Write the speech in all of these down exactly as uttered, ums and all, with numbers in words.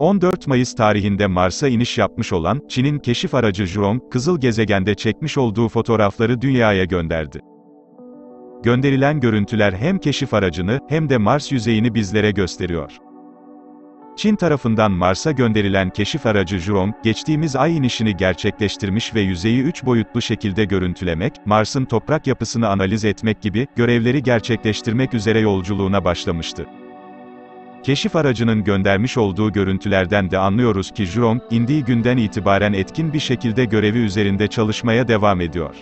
on dört Mayıs tarihinde Mars'a iniş yapmış olan, Çin'in keşif aracı Zhurong, kızıl gezegende çekmiş olduğu fotoğrafları dünyaya gönderdi. Gönderilen görüntüler hem keşif aracını, hem de Mars yüzeyini bizlere gösteriyor. Çin tarafından Mars'a gönderilen keşif aracı Zhurong, geçtiğimiz ay inişini gerçekleştirmiş ve yüzeyi üç boyutlu şekilde görüntülemek, Mars'ın toprak yapısını analiz etmek gibi, görevleri gerçekleştirmek üzere yolculuğuna başlamıştı. Keşif aracının göndermiş olduğu görüntülerden de anlıyoruz ki Zhurong, indiği günden itibaren etkin bir şekilde görevi üzerinde çalışmaya devam ediyor.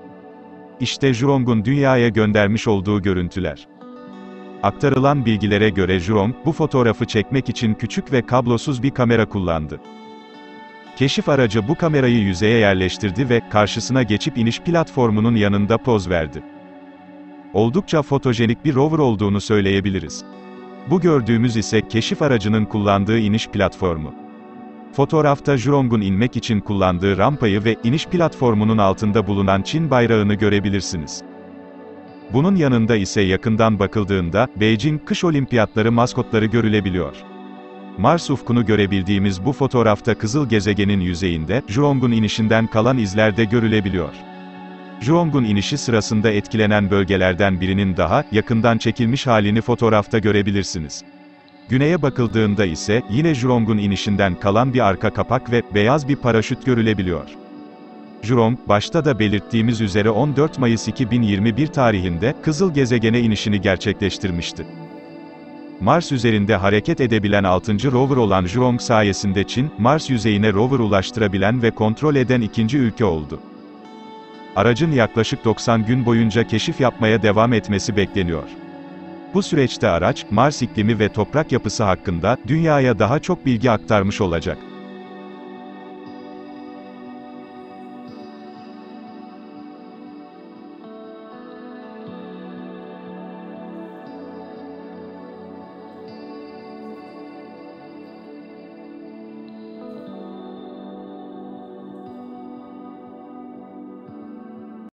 İşte Zhurong'un dünyaya göndermiş olduğu görüntüler. Aktarılan bilgilere göre Zhurong, bu fotoğrafı çekmek için küçük ve kablosuz bir kamera kullandı. Keşif aracı bu kamerayı yüzeye yerleştirdi ve, karşısına geçip iniş platformunun yanında poz verdi. Oldukça fotojenik bir rover olduğunu söyleyebiliriz. Bu gördüğümüz ise keşif aracının kullandığı iniş platformu. Fotoğrafta Zhurong'un inmek için kullandığı rampayı ve iniş platformunun altında bulunan Çin bayrağını görebilirsiniz. Bunun yanında ise yakından bakıldığında, Beijing Kış Olimpiyatları maskotları görülebiliyor. Mars ufkunu görebildiğimiz bu fotoğrafta kızıl gezegenin yüzeyinde, Zhurong'un inişinden kalan izler de görülebiliyor. Zhurong'un inişi sırasında etkilenen bölgelerden birinin daha, yakından çekilmiş halini fotoğrafta görebilirsiniz. Güneye bakıldığında ise, yine Zhurong'un inişinden kalan bir arka kapak ve, beyaz bir paraşüt görülebiliyor. Zhurong, başta da belirttiğimiz üzere on dört Mayıs iki bin yirmi bir tarihinde, kızıl gezegene inişini gerçekleştirmişti. Mars üzerinde hareket edebilen altıncı rover olan Zhurong sayesinde Çin, Mars yüzeyine rover ulaştırabilen ve kontrol eden ikinci ülke oldu. Aracın yaklaşık doksan gün boyunca keşif yapmaya devam etmesi bekleniyor. Bu süreçte araç, Mars iklimi ve toprak yapısı hakkında, dünyaya daha çok bilgi aktarmış olacak.